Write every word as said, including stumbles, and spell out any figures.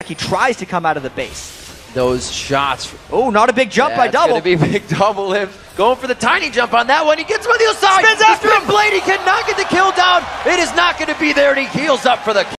He tries to come out of the base. Those shots. Oh, not a big jump by Double. It's going to be a big double lift. Going for the tiny jump on that one. He gets him on the other side. Spins after him. Blade. He cannot get the kill down. It is not going to be there, and he heals up for the